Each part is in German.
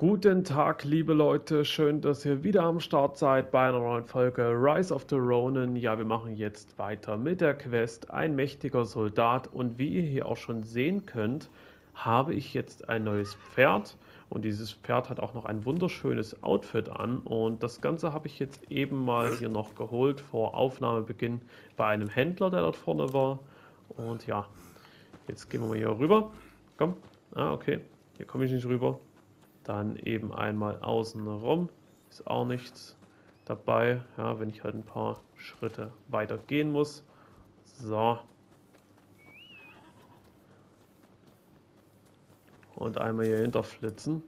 Guten Tag, liebe Leute. Schön, dass ihr wieder am Start seid bei einer neuen Folge Rise of the Ronin. Ja, wir machen jetzt weiter mit der Quest Ein mächtiger Soldat. Und wie ihr hier auch schon sehen könnt, habe ich jetzt ein neues Pferd. Und dieses Pferd hat auch noch ein wunderschönes Outfit an. Und das Ganze habe ich jetzt eben mal hier noch geholt vor Aufnahmebeginn bei einem Händler, der dort vorne war. Und ja, jetzt gehen wir mal hier rüber. Komm. Ah, okay. Hier komme ich nicht rüber. Dann eben einmal außen rum, ist auch nichts dabei, ja, wenn ich halt ein paar Schritte weiter gehen muss. So. Und einmal hier hinterflitzen.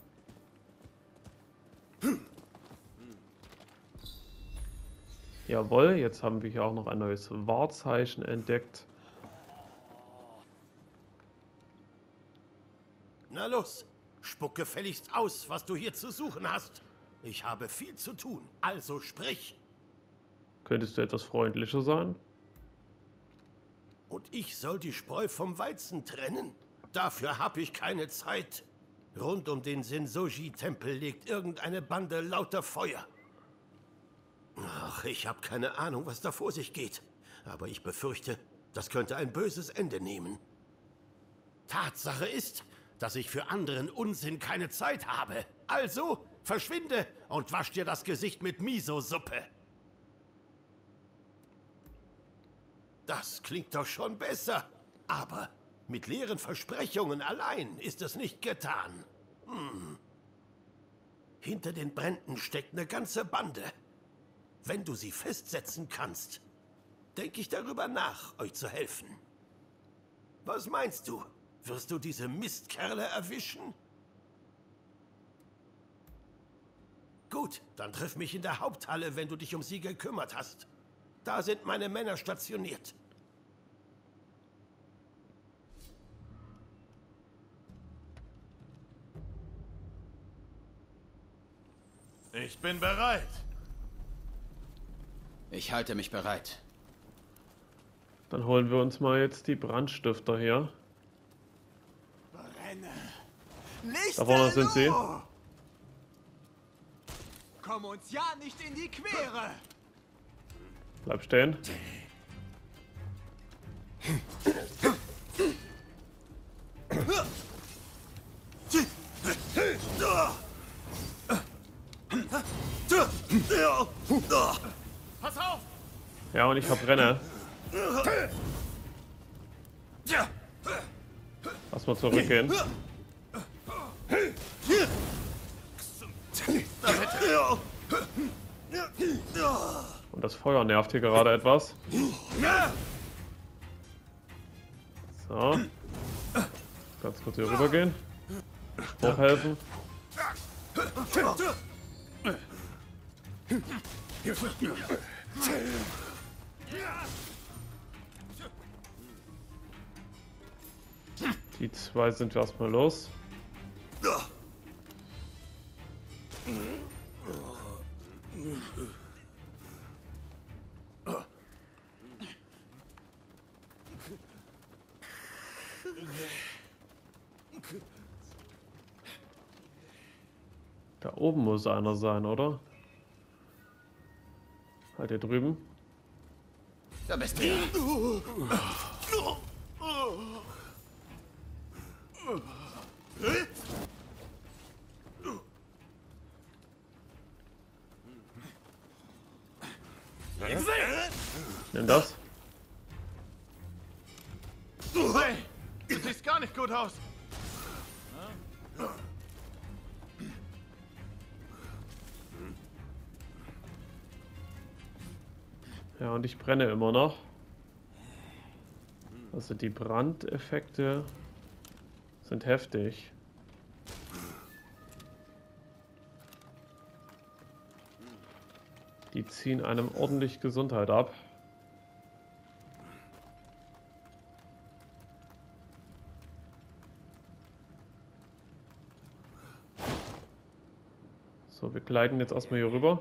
Jawohl, jetzt haben wir hier auch noch ein neues Wahrzeichen entdeckt. Na los, spuck gefälligst aus, was du hier zu suchen hast. Ich habe viel zu tun, also sprich. Könntest du etwas freundlicher sein? Und ich soll die Spreu vom Weizen trennen? Dafür habe ich keine Zeit. Rund um den Sensoji-Tempel legt irgendeine Bande lauter Feuer. Ach, ich habe keine Ahnung, was da vor sich geht. Aber ich befürchte, das könnte ein böses Ende nehmen. Tatsache ist, dass ich für anderen Unsinn keine Zeit habe. Also, verschwinde und wasch dir das Gesicht mit Miso-Suppe. Das klingt doch schon besser. Aber mit leeren Versprechungen allein ist es nicht getan. Hinter den Bränden steckt eine ganze Bande. Wenn du sie festsetzen kannst, denke ich darüber nach, euch zu helfen. Was meinst du? Wirst du diese Mistkerle erwischen? Gut, dann triff mich in der Haupthalle, wenn du dich um sie gekümmert hast. Da sind meine Männer stationiert. Ich bin bereit. Ich halte mich bereit. Dann holen wir uns mal jetzt die Brandstifter her. Da vorne sind sie. Komm uns ja nicht in die Quere! Bleib stehen. Pass auf! Ja, und ich verbrenne. Lass mal zurückgehen. Und das Feuer nervt hier gerade etwas. So. Ganz kurz hier rüber gehen. Hochhelfen. Die zwei sind wir erstmal los. Da oben muss einer sein, oder? Halt hier drüben. Da bist du ja. Nimm das. Hey, du siehst gar nicht gut aus. Ja, und ich brenne immer noch. Also die Brandeffekte sind heftig. Die ziehen einem ordentlich Gesundheit ab. So, wir gleiten jetzt erstmal hier rüber.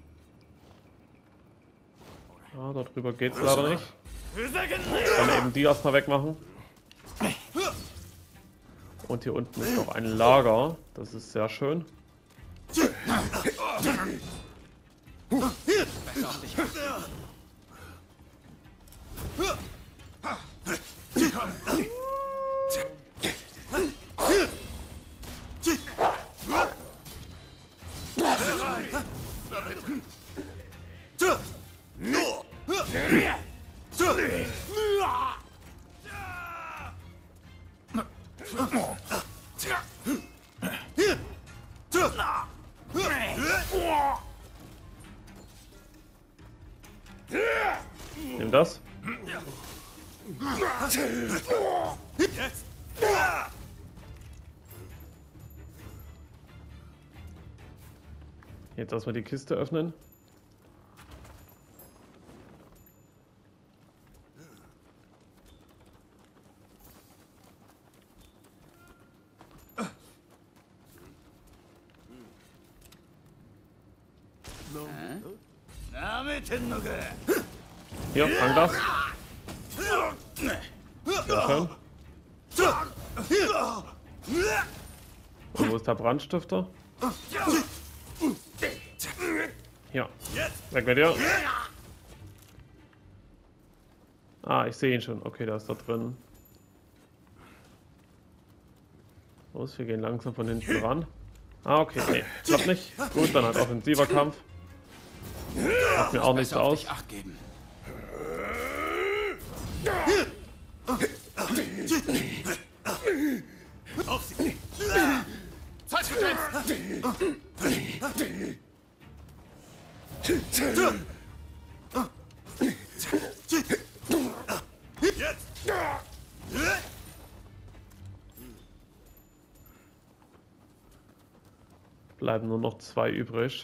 Ah, dort drüber geht's leider nicht. Dann eben die erstmal wegmachen. Und hier unten ist noch ein Lager. Das ist sehr schön. Besser auf dich. Nimm das. Jetzt! Jetzt erstmal die Kiste öffnen. Hier, fang das. Sehr schön. Und wo ist der Brandstifter? Hier. Weg mit dir. Ah, ich sehe ihn schon. Okay, da ist da drin. Los, wir gehen langsam von hinten ran. Ah, okay. Nee, klappt nicht. Gut, dann halt offensiver Kampf. Macht mir auch nichts Besser auf aus. dich Acht geben. Auf sie! Zeit für Tänze! Jetzt! Bleiben nur noch 2 übrig.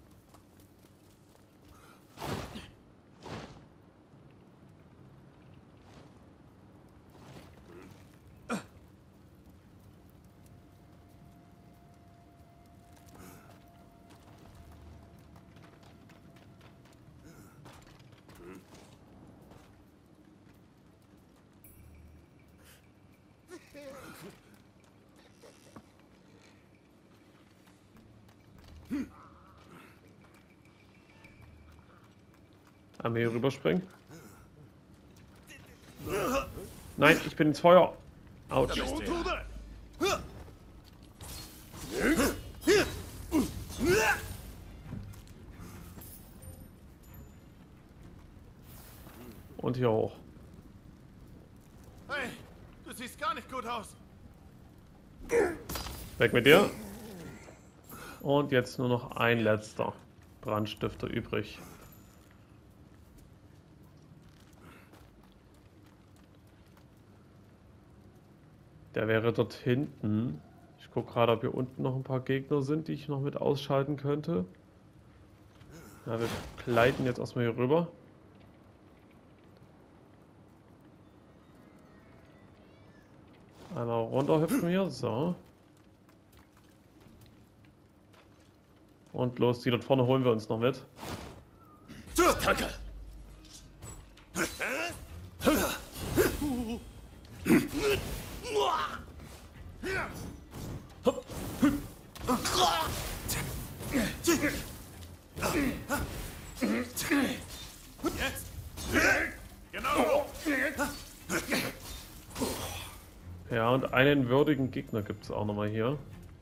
Einmal hier rüberspringen. Nein, ich bin ins Feuer. Autsch. Und hier hoch. Hey, du siehst gar nicht gut aus. Weg mit dir. Und jetzt nur noch ein letzter Brandstifter übrig. Der wäre dort hinten. Ich gucke gerade, ob hier unten noch ein paar Gegner sind, die ich noch mit ausschalten könnte. Ja, wir gleiten jetzt erstmal hier rüber. Einmal runterhüpfen hier, so. Und los, die dort vorne holen wir uns noch mit. Jetzt! Genau! Ja, und einen würdigen Gegner gibt es auch nochmal hier.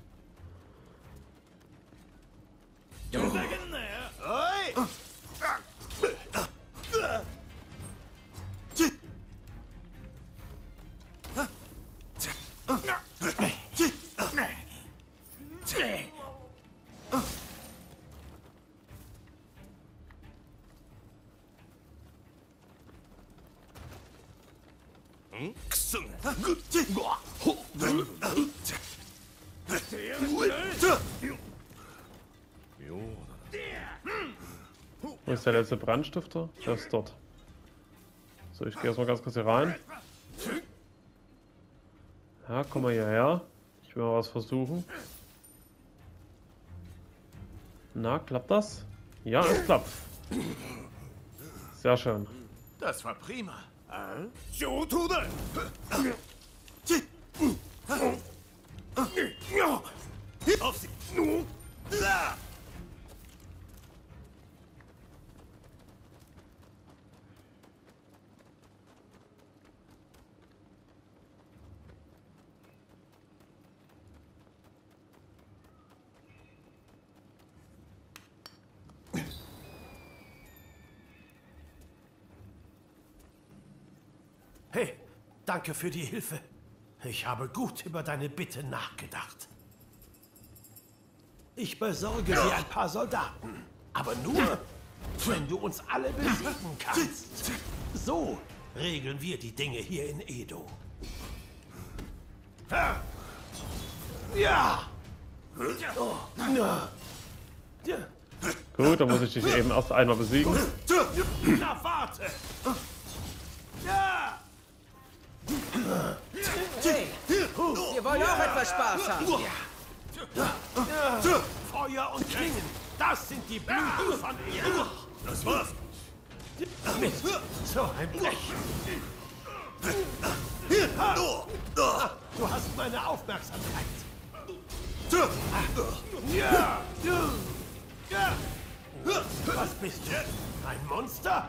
Wo ist der letzte Brandstifter? Der ist dort. So, ich gehe erstmal ganz kurz hier rein. Ja, komm mal hierher. Ich will mal was versuchen. Na, klappt das? Ja, es klappt. Sehr schön. Das war prima. Auf sie! Hey, danke für die Hilfe. Ich habe gut über deine Bitte nachgedacht. Ich besorge dir ein paar Soldaten. Aber nur, wenn du uns alle besiegen kannst. So regeln wir die Dinge hier in Edo. Ja! Gut, dann muss ich dich eben erst einmal besiegen. Na, warte! Ja! Hey, wir wollen auch etwas Spaß haben. Feuer und Klingen, das sind die Blüten von Edo. Das war's! Mit so ein Blech. Du hast meine Aufmerksamkeit. Ja! Ja! Was bist du? Ein Monster?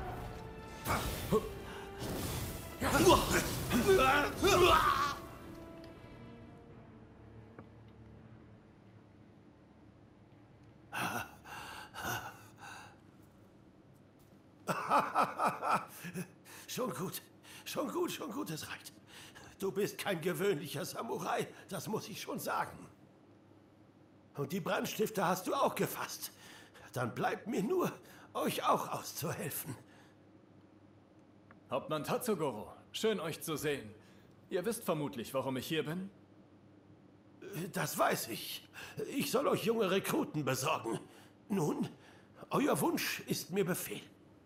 Schon gut, es reicht. Du bist kein gewöhnlicher Samurai, das muss ich schon sagen. Und die Brandstifte hast du auch gefasst. Dann bleibt mir nur, euch auch auszuhelfen. Hauptmann Tatsugoro, schön euch zu sehen. Ihr wisst vermutlich, warum ich hier bin? Das weiß ich. Ich soll euch junge Rekruten besorgen. Nun, euer Wunsch ist mir Befehl.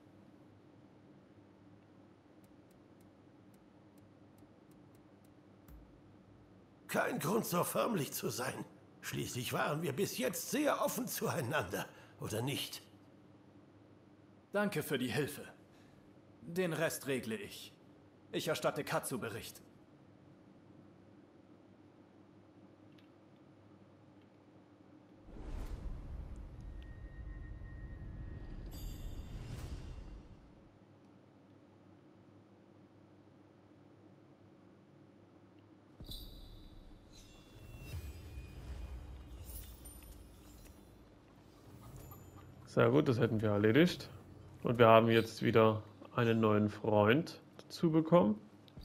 Kein Grund, so förmlich zu sein. Schließlich waren wir bis jetzt sehr offen zueinander, oder nicht? Danke für die Hilfe. Den Rest regle ich. Ich erstatte Katsu Bericht. Sehr gut, das hätten wir erledigt. Und wir haben jetzt wieder einen neuen Freund dazu bekommen.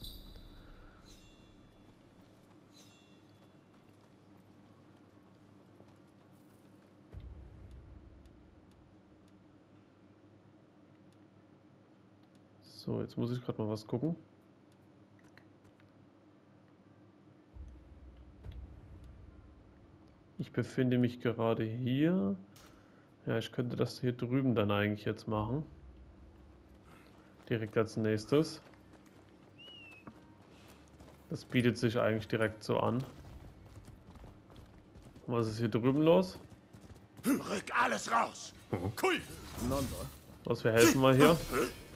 So, jetzt muss ich gerade mal was gucken. Ich befinde mich gerade hier. Ja, ich könnte das hier drüben dann eigentlich jetzt machen. Direkt als nächstes. Das bietet sich eigentlich direkt so an. Was ist hier drüben los? Rück alles raus! Cool! Was, wir helfen mal hier.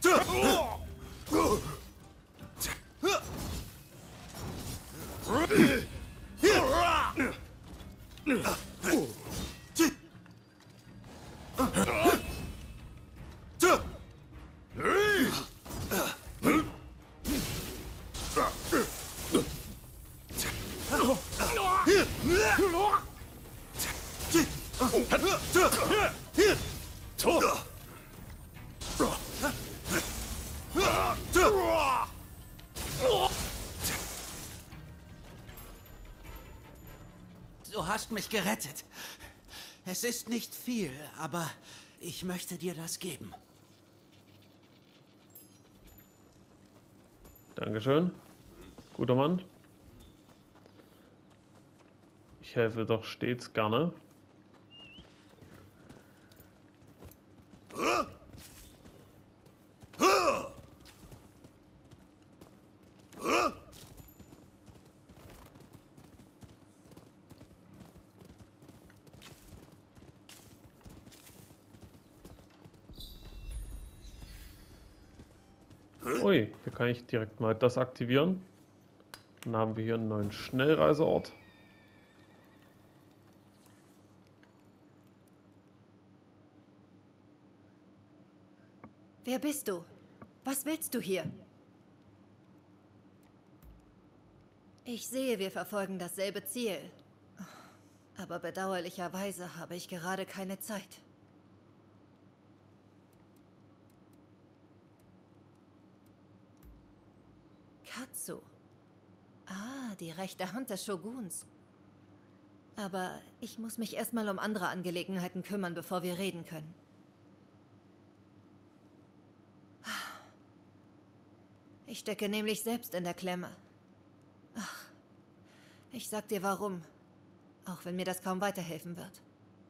Du hast mich gerettet. Es ist nicht viel, aber ich möchte dir das geben. Dankeschön. Guter Mann. Ich helfe doch stets gerne. Ui, hier kann ich direkt mal das aktivieren. Dann haben wir hier einen neuen Schnellreiseort. Wer bist du? Was willst du hier? Ich sehe, wir verfolgen dasselbe Ziel. Aber bedauerlicherweise habe ich gerade keine Zeit. Katsu. Ah, die rechte Hand des Shoguns. Aber ich muss mich erstmal um andere Angelegenheiten kümmern, bevor wir reden können. Ich stecke nämlich selbst in der Klemme. Ach, ich sag dir warum. Auch wenn mir das kaum weiterhelfen wird.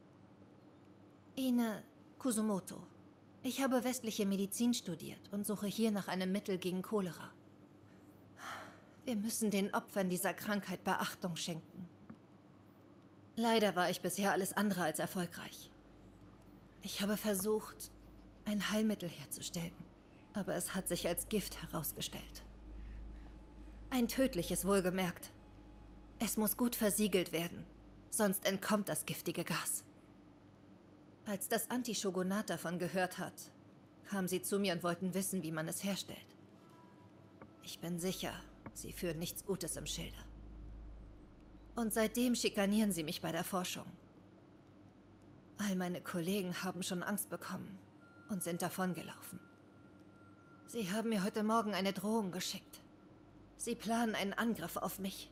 Ine Kusumoto. Ich habe westliche Medizin studiert und suche hier nach einem Mittel gegen Cholera. Wir müssen den Opfern dieser Krankheit Beachtung schenken. Leider war ich bisher alles andere als erfolgreich. Ich habe versucht, ein Heilmittel herzustellen, aber es hat sich als Gift herausgestellt. Ein tödliches, wohlgemerkt. Es muss gut versiegelt werden, sonst entkommt das giftige Gas. Als das Anti-Shogunat davon gehört hat, kamen sie zu mir und wollten wissen, wie man es herstellt. Ich bin sicher, sie führen nichts Gutes im Schilde. Und seitdem schikanieren sie mich bei der Forschung. All meine Kollegen haben schon Angst bekommen und sind davongelaufen. Sie haben mir heute Morgen eine Drohung geschickt. Sie planen einen Angriff auf mich.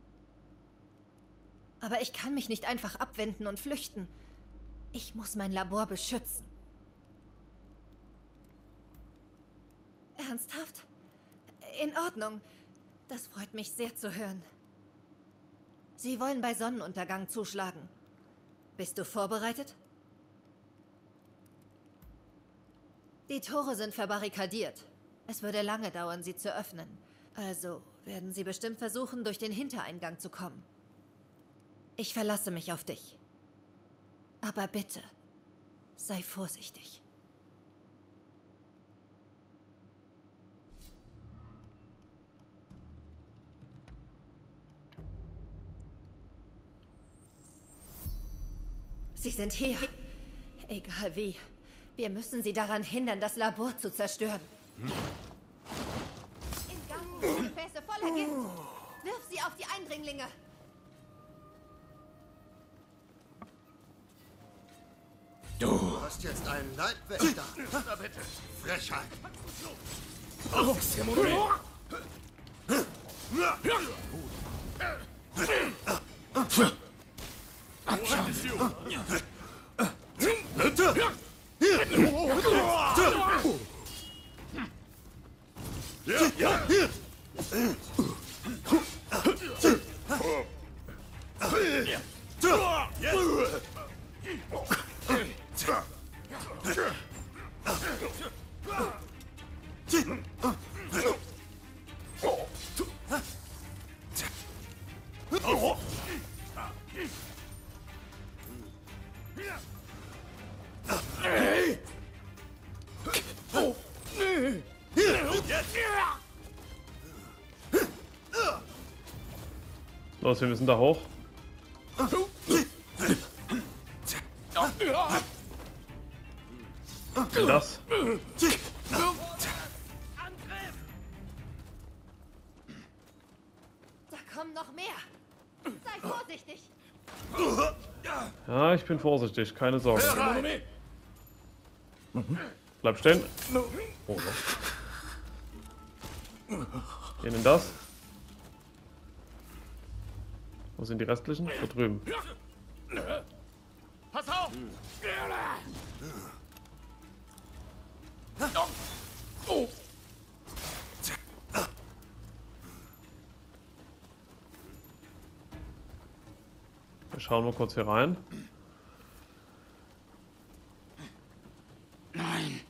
Aber ich kann mich nicht einfach abwenden und flüchten. Ich muss mein Labor beschützen. Ernsthaft? In Ordnung. Das freut mich sehr zu hören. Sie wollen bei Sonnenuntergang zuschlagen. Bist du vorbereitet? Die Tore sind verbarrikadiert. Es würde lange dauern, sie zu öffnen. Also werden sie bestimmt versuchen, durch den Hintereingang zu kommen. Ich verlasse mich auf dich. Aber bitte, sei vorsichtig. Sie sind hier. Egal wie. Wir müssen sie daran hindern, das Labor zu zerstören. In Gang sind Gefäße voller Gift. Wirf sie auf die Eindringlinge. Du hast jetzt einen Leibwächter. Na bitte. Frechheit. Los, wir müssen da hoch. Das. Da kommen noch mehr. Sei vorsichtig. Ja, ich bin vorsichtig, keine Sorge. Bleib stehen. Oh, hier, nimm das. Wo sind die restlichen? Da drüben. Pass auf! Wir schauen mal kurz hier rein. Nein.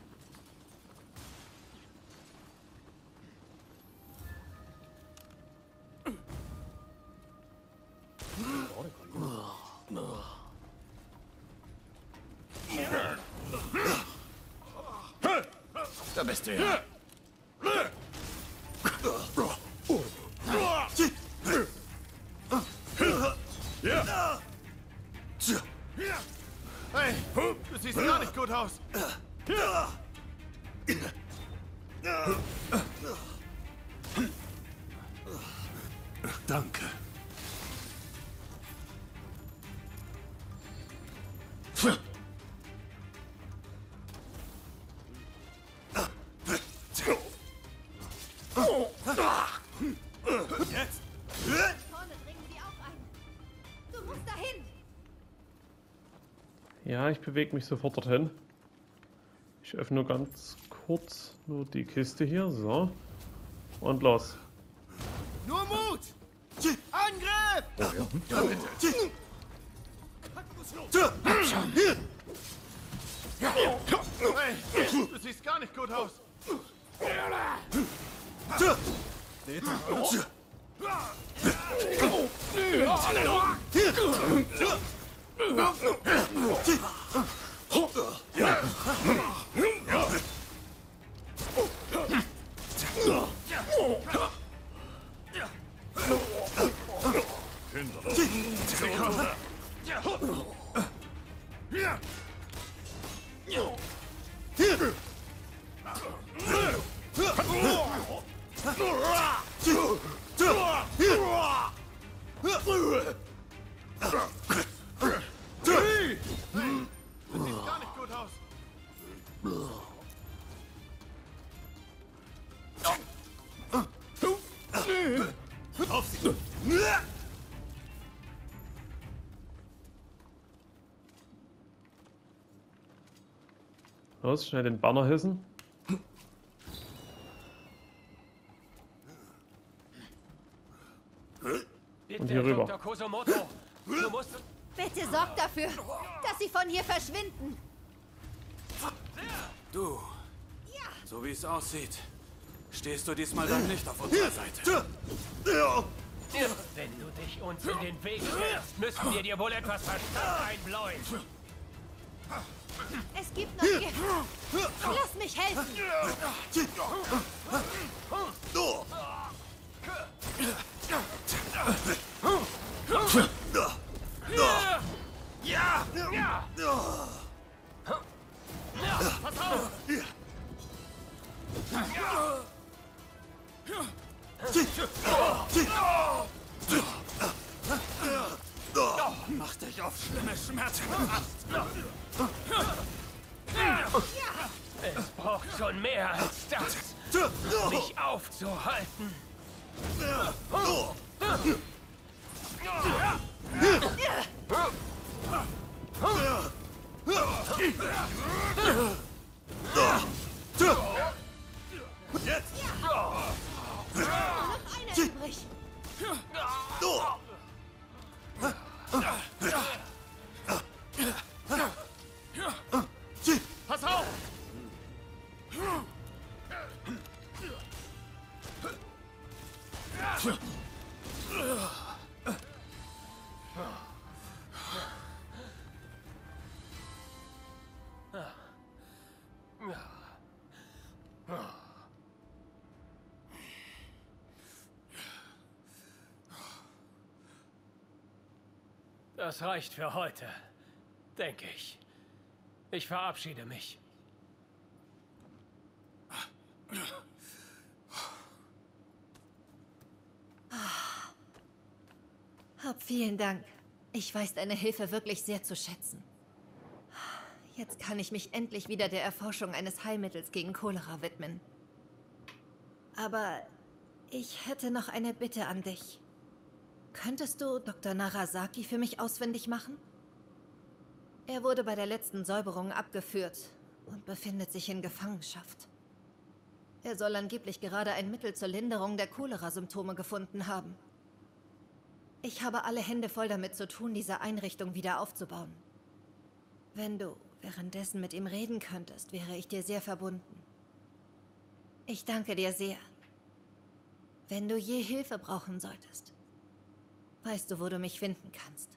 Da bist du ja. Hey, du siehst gar nicht gut aus. Danke. Jetzt! Vorne dringen sie auch ein. Du musst dahin. Ja, ich bewege mich sofort dorthin. Ich öffne nur ganz kurz nur die Kiste hier. So. Und los. Nur Mut! Angriff! Hey, du siehst gar nicht gut aus. Du siehst gar nicht gut aus. Auf sie! Los, schnell den Banner hissen. Und hier rüber. Dr. Kosomoto, du musst... Bitte sorgt dafür, dass sie von hier verschwinden. Du, so wie es aussieht, stehst du diesmal dann nicht auf unserer Seite. Wenn du dich uns in den Weg stellst, müssen wir dir wohl etwas Verstand einbläuen. Es gibt noch Gift. Lass mich helfen. Pass auf! Mach dich auf schlimme Schmerzen. Es braucht schon mehr als das, mich aufzuhalten. Jetzt! Nur noch einer übrig. Pass auf! Das reicht für heute, denke ich. Ich verabschiede mich. Hab vielen Dank. Ich weiß deine Hilfe wirklich sehr zu schätzen. Jetzt kann ich mich endlich wieder der Erforschung eines Heilmittels gegen Cholera widmen. Aber ich hätte noch eine Bitte an dich. Könntest du Dr. Narasaki für mich ausfindig machen? Er wurde bei der letzten Säuberung abgeführt und befindet sich in Gefangenschaft. Er soll angeblich gerade ein Mittel zur Linderung der Cholera-Symptome gefunden haben. Ich habe alle Hände voll damit zu tun, diese Einrichtung wieder aufzubauen. Wenn du währenddessen mit ihm reden könntest, wäre ich dir sehr verbunden. Ich danke dir sehr. Wenn du je Hilfe brauchen solltest, weißt du, wo du mich finden kannst.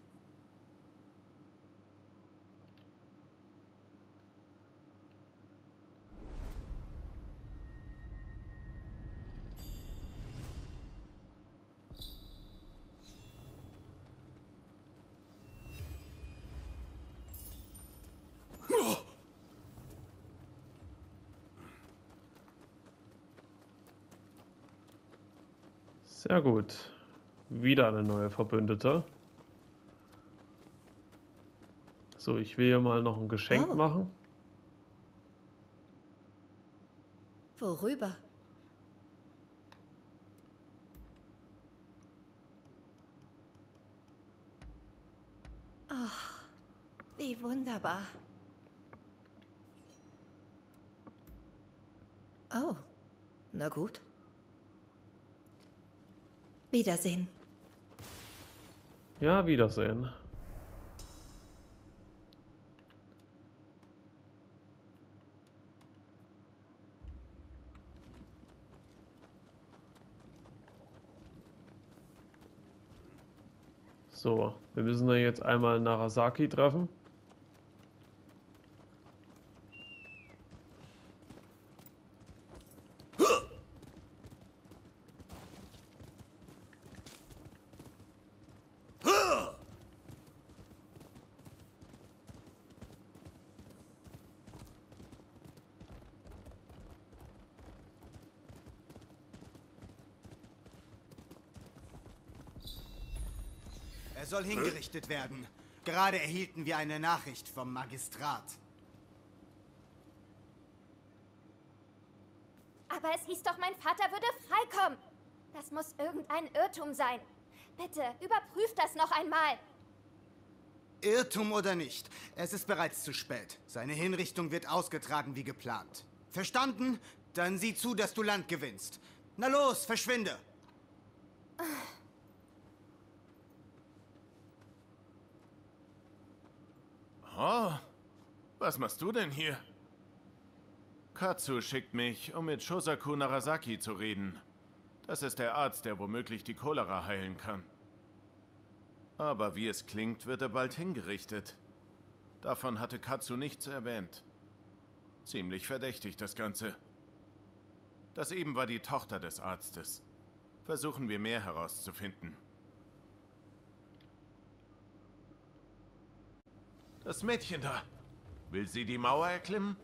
Sehr gut. Wieder eine neue Verbündete. So, ich will hier mal noch ein Geschenk machen. Worüber? Ach, wie wunderbar. Oh, na gut. Wiedersehen. Ja, Wiedersehen. So, wir müssen da jetzt einmal Narasaki treffen. Er soll hingerichtet werden. Gerade erhielten wir eine Nachricht vom Magistrat. Aber es hieß doch, mein Vater würde freikommen. Das muss irgendein Irrtum sein. Bitte, überprüft das noch einmal. Irrtum oder nicht, es ist bereits zu spät. Seine Hinrichtung wird ausgetragen wie geplant. Verstanden? Dann sieh zu, dass du Land gewinnst. Na los, verschwinde! Oh, was machst du denn hier? Katsu schickt mich, um mit Shosaku Narasaki zu reden. Das ist der Arzt, der womöglich die Cholera heilen kann. Aber wie es klingt, wird er bald hingerichtet. Davon hatte Katsu nichts erwähnt. Ziemlich verdächtig das Ganze. Das eben war die Tochter des Arztes. Versuchen wir mehr herauszufinden. Das Mädchen da. Will sie die Mauer erklimmen?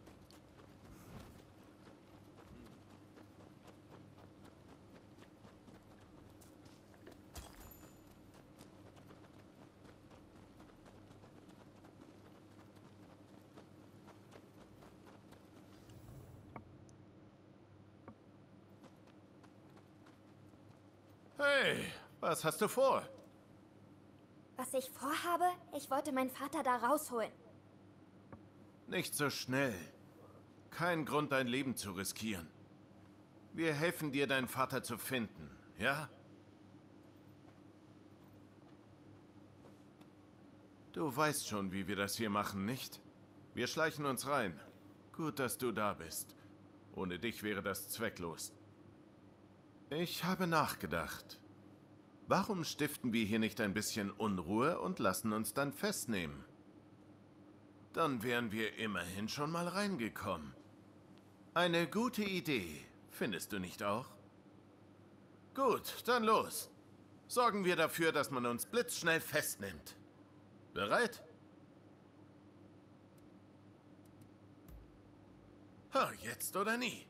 Hey, was hast du vor? Was ich vorhabe? Ich wollte meinen Vater da rausholen. Nicht so schnell. Kein Grund, dein Leben zu riskieren. Wir helfen dir, deinen Vater zu finden, ja? Du weißt schon, wie wir das hier machen, nicht? Wir schleichen uns rein. Gut, dass du da bist. Ohne dich wäre das zwecklos. Ich habe nachgedacht. Warum stiften wir hier nicht ein bisschen Unruhe und lassen uns dann festnehmen? Dann wären wir immerhin schon mal reingekommen. Eine gute Idee, findest du nicht auch? Gut, dann los. Sorgen wir dafür, dass man uns blitzschnell festnimmt. Bereit? Ha, jetzt oder nie.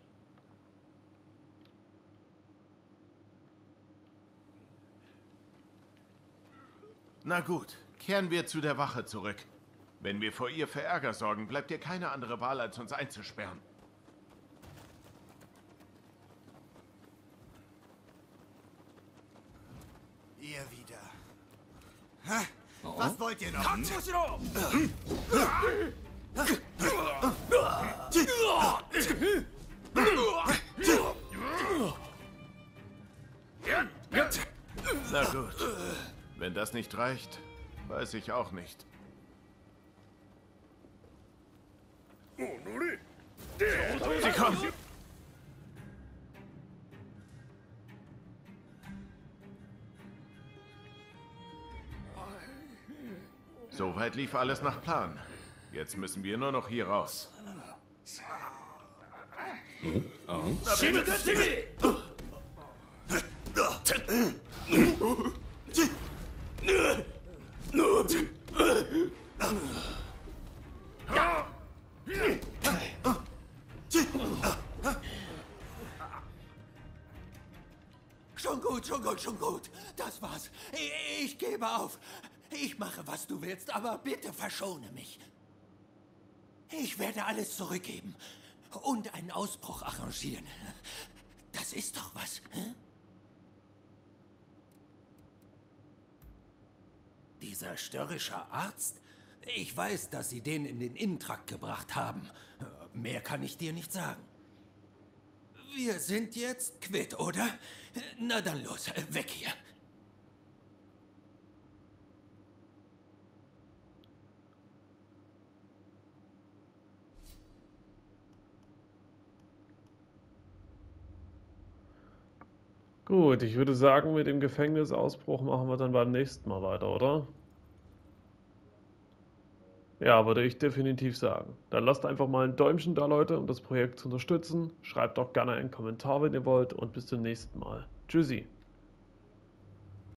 Na gut, kehren wir zu der Wache zurück. Wenn wir vor ihr für Ärger sorgen, bleibt ihr keine andere Wahl, als uns einzusperren. Ihr wieder. Ha? Was wollt ihr noch? Na gut. Wenn das nicht reicht, weiß ich auch nicht. Sie kommen! Soweit lief alles nach Plan. Jetzt müssen wir nur noch hier raus. Schon gut. schon gut. Das war's. Ich gebe auf. Ich mache, was du willst, aber bitte verschone mich. Ich werde alles zurückgeben und einen Ausbruch arrangieren. Das ist doch was, hä? Dieser störrische Arzt? Ich weiß, dass Sie den in den Innentrakt gebracht haben. Mehr kann ich dir nicht sagen. Wir sind jetzt quitt, oder? Na dann los, weg hier. Gut, ich würde sagen, mit dem Gefängnisausbruch machen wir dann beim nächsten Mal weiter, oder? Ja, würde ich definitiv sagen. Dann lasst einfach mal ein Däumchen da, Leute, um das Projekt zu unterstützen. Schreibt auch gerne einen Kommentar, wenn ihr wollt, und bis zum nächsten Mal. Tschüssi.